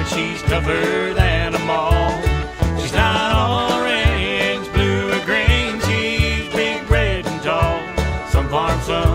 she's tougher than a mall. She's not orange, blue, or green, she's big, red, and tall. Some farm, some